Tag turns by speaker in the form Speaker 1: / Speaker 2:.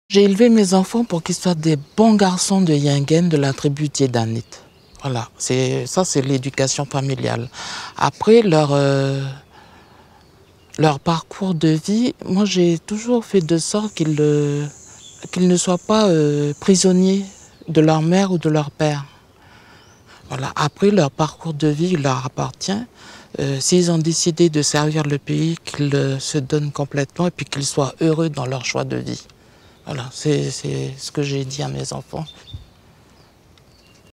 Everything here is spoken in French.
Speaker 1: J'ai élevé mes enfants pour qu'ils soient des bons garçons de Yingen, de la tribu Tiédanite. Voilà, c'est l'éducation familiale. Après, leur parcours de vie, moi j'ai toujours fait de sorte qu'ils ne soient pas prisonniers de leur mère ou de leur père. Voilà. Après, leur parcours de vie il leur appartient. S'ils ont décidé de servir le pays, qu'ils se donnent complètement et puis qu'ils soient heureux dans leur choix de vie. Voilà, c'est ce que j'ai dit à mes enfants.